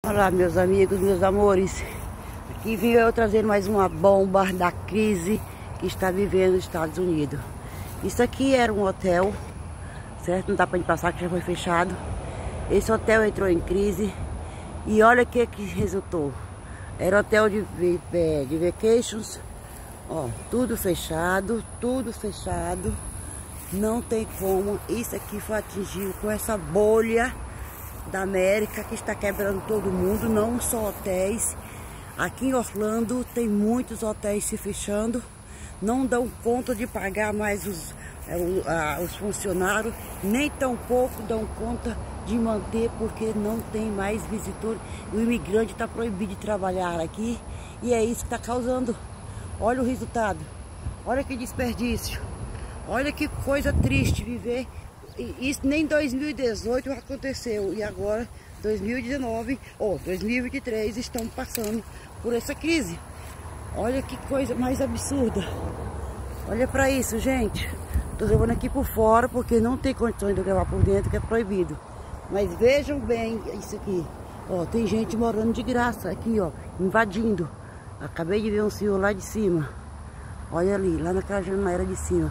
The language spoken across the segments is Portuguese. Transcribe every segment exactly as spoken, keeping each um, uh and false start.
Olá, meus amigos, meus amores. Aqui vim eu trazer mais uma bomba da crise que está vivendo os Estados Unidos. Isso aqui era um hotel, certo? Não dá para gente passar que já foi fechado. Esse hotel entrou em crise e olha o que que resultou. Era hotel de, de, de vacations, ó, tudo fechado, tudo fechado. Não tem como. Isso aqui foi atingido com essa bolha da América que está quebrando todo mundo, não só hotéis. Aqui em Orlando tem muitos hotéis se fechando, não dão conta de pagar mais os, os funcionários, nem tampouco dão conta de manter, porque não tem mais visitor. O imigrante está proibido de trabalhar aqui e é isso que está causando. Olha o resultado, olha que desperdício, olha que coisa triste viver. Isso nem em dois mil e dezoito aconteceu e agora dois mil e dezenove ou dois mil e vinte e três estão passando por essa crise. Olha que coisa mais absurda. Olha para isso, gente. Tô levando aqui por fora porque não tem condições de gravar por dentro, que é proibido. Mas vejam bem isso aqui. Ó, tem gente morando de graça aqui, ó, invadindo. Acabei de ver um senhor lá de cima. Olha ali, lá naquela janela de cima.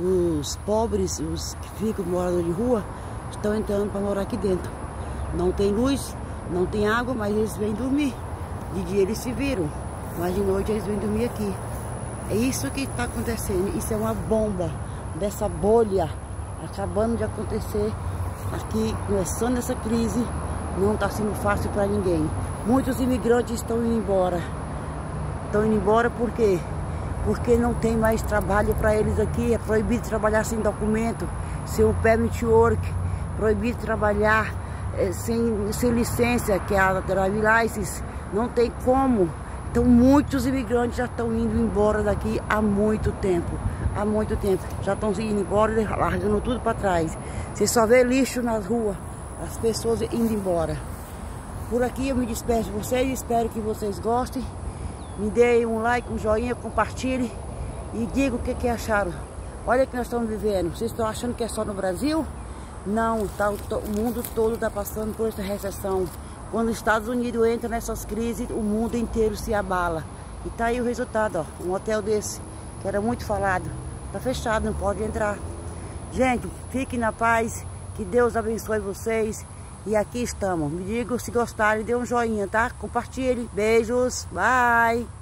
Os pobres, os que ficam morando de rua, estão entrando para morar aqui dentro. Não tem luz, não tem água, mas eles vêm dormir. De dia eles se viram, mas de noite eles vêm dormir aqui. É isso que está acontecendo. Isso é uma bomba dessa bolha acabando de acontecer aqui, começando essa crise. Não está sendo fácil para ninguém. Muitos imigrantes estão indo embora. Estão indo embora por quê? Porque não tem mais trabalho para eles aqui. É proibido trabalhar sem documento, sem o permit work, proibido trabalhar é, sem, sem licença, que é a drive license. Não tem como. Então muitos imigrantes já estão indo embora daqui há muito tempo. Há muito tempo. Já estão indo embora, largando tudo para trás. Você só vê lixo nas ruas, as pessoas indo embora. Por aqui eu me despeço de vocês, espero que vocês gostem. Me dê um like, um joinha, compartilhe e diga o que, que acharam. Olha o que nós estamos vivendo. Vocês estão achando que é só no Brasil? Não, tá, o mundo todo está passando por essa recessão. Quando os Estados Unidos entram nessas crises, o mundo inteiro se abala. E tá aí o resultado, ó. Um hotel desse, que era muito falado, tá fechado, não pode entrar. Gente, fiquem na paz, que Deus abençoe vocês. E aqui estamos. Me digam se gostarem, dê um joinha, tá? Compartilhe. Beijos. Bye.